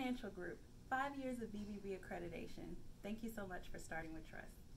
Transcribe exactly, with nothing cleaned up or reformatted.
Financial Group, five years of B B B accreditation. Thank you so much for starting with trust.